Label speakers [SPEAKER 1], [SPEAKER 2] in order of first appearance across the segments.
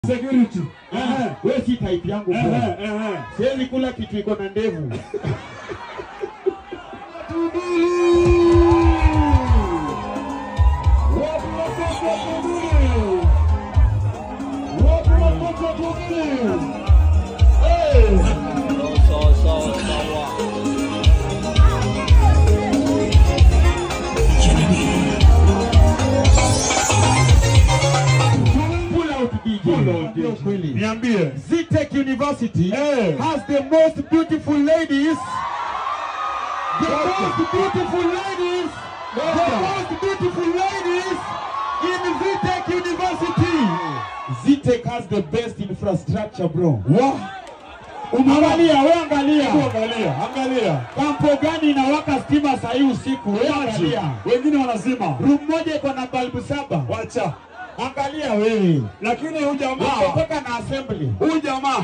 [SPEAKER 1] Security.
[SPEAKER 2] Wewe si type yangu bro. Siwezi kula kitu iko na ndevu.
[SPEAKER 1] Niambie.
[SPEAKER 2] Zitech University has the most beautiful ladies. The most beautiful ladies. The most beautiful ladies in Zitech University. Zitech has the best infrastructure, bro.
[SPEAKER 1] Wow.
[SPEAKER 2] Angalia, wewe angalia.
[SPEAKER 1] Angalia.
[SPEAKER 2] Kampo gani inawaka stima saa hii usiku? Wewe angalia.
[SPEAKER 1] Wengine wanazima.
[SPEAKER 2] Room moja iko na bulb 7.
[SPEAKER 1] Wacha.
[SPEAKER 2] Angalia wewe.
[SPEAKER 1] Lakini huyu jamaa
[SPEAKER 2] kutoka na assembly.
[SPEAKER 1] Huyu jamaa.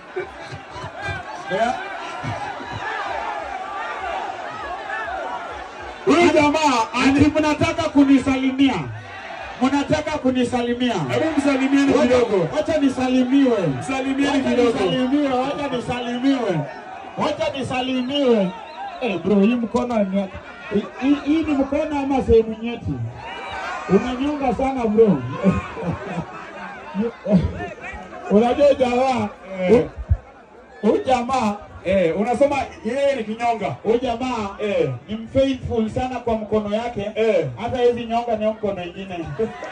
[SPEAKER 1] Huyu jamaa
[SPEAKER 2] ati mnataka kunisalimia. Mnataka kunisalimia.
[SPEAKER 1] Hebu msalimieni kidogo.
[SPEAKER 2] Acha nisalimiwe.
[SPEAKER 1] Msalimieni kidogo.
[SPEAKER 2] Acha nisalimiwe. Bro, hii mkono ni hii ni mkono ama sehemu nyeti? Unanyonga sana bro. Unajua jamaa. Huyu jamaa
[SPEAKER 1] unasoma yeye ni kinyonga.
[SPEAKER 2] Huyu jamaa ni mfaithful sana kwa mkono yake. Hata hizi nyonga ni mkono mwingine.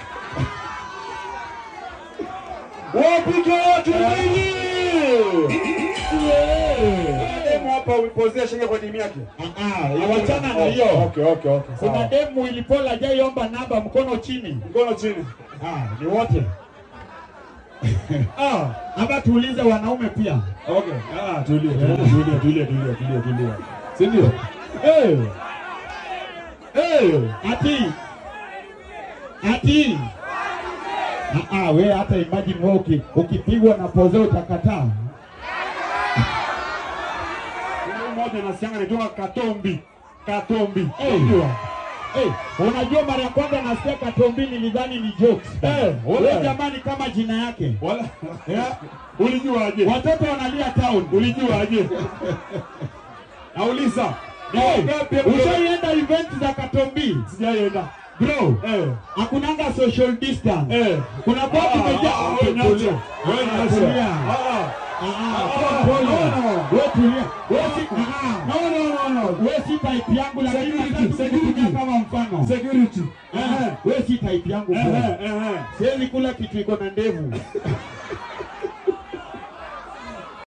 [SPEAKER 1] Wapige watu wengi. Demu hapa ulipozea shilingi kwa timu yake.
[SPEAKER 2] Wachana na hiyo.
[SPEAKER 1] Okay.
[SPEAKER 2] Kuna demu ilipola jaiomba namba mkono chini. Ni wote. Hapa tuulize wanaume pia.
[SPEAKER 1] Okay. Tulia. Si ndio?
[SPEAKER 2] Ati. We hata imagine wewe ukipigwa na pozeo utakataa.
[SPEAKER 1] Mmoja anasianga anatoka Katombi.
[SPEAKER 2] Unajua mara ya kwanza nasikia Katombi nilidhani ni jokes. Wewe jamani kama jina yake.
[SPEAKER 1] Wala. Ulijua aje?
[SPEAKER 2] Watoto wanalia town.
[SPEAKER 1] Ulijua aje? Nauliza.
[SPEAKER 2] Ushaenda event za Katombi?
[SPEAKER 1] Sijaenda.
[SPEAKER 2] Bro, hakunanga social distance. Kuna boti imejaa.
[SPEAKER 1] Wewe
[SPEAKER 2] tulia. Wewe si type yangu lakini kama mfano.
[SPEAKER 1] Security.
[SPEAKER 2] Wewe si type yangu bro. Siwezi kula kitu iko na ndevu.